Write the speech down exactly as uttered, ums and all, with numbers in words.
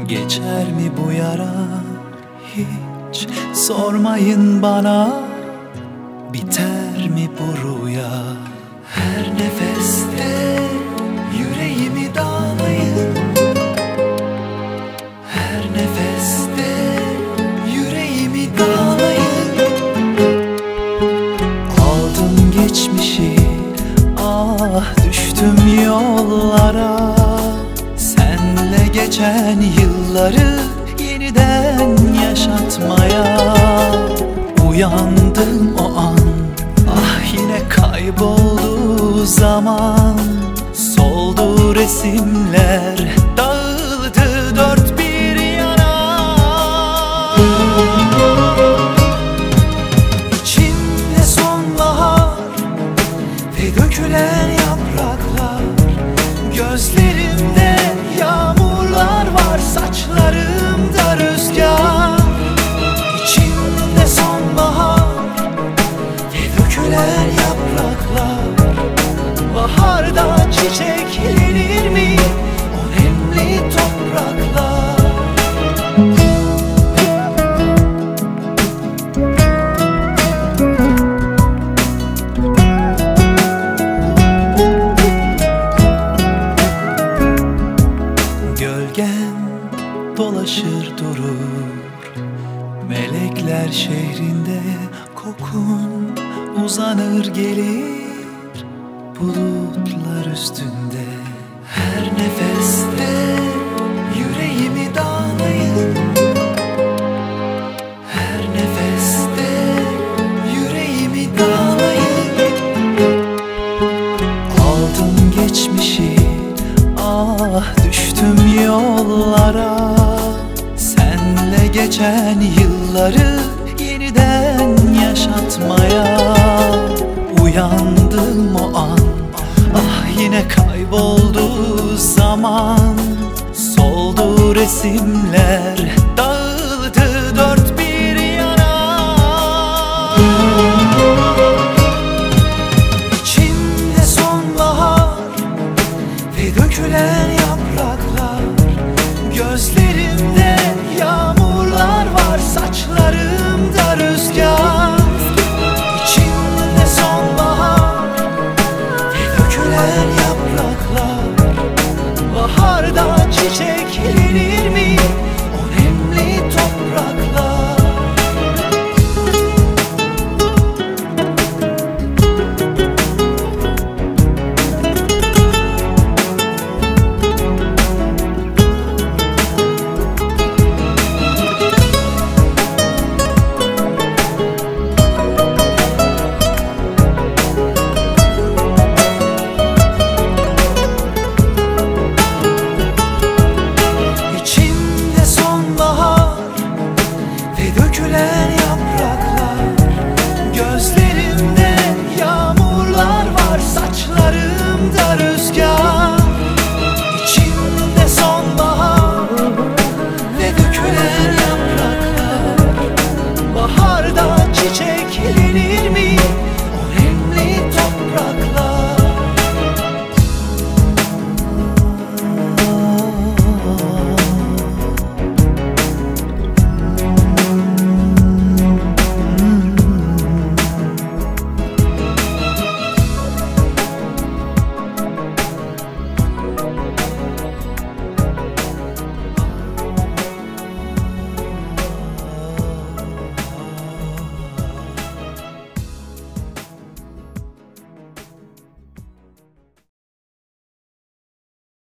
Geçer mi bu yara? Hiç sormayın bana. Biter mi bu rüya? Her nefeste yüreğimi dağlayın. Her nefeste yüreğimi dağlayın. Aldım geçmişi, ah düştüm yollara. Senle geçen yılları yeniden yaşatmaya. Uyandım o an, ah yine kayboldu zaman. Soldu resimler, dağıldı dört bir yana. İçimde sonbahar ve dökülen yapraklar. Gözlerimde yağmurlar var, saçlarımda rüzgar. İçimde sonbahar ve dökülen yapraklar. Baharda çiçeklenir mi o nemli topraklar? Gölgen dolaşır durur melekler şehrinde. Kokun uzanır gelir bulutlar üstünde. Her nefeste yüreğimi dağlayın. Her nefeste yüreğimi dağlayın. Aldım geçmişi, ah düştüm yollara. Senle geçen yılları yeniden yaşatmaya. Uyandım o an, ah yine kayboldu zaman. Soldu resimler,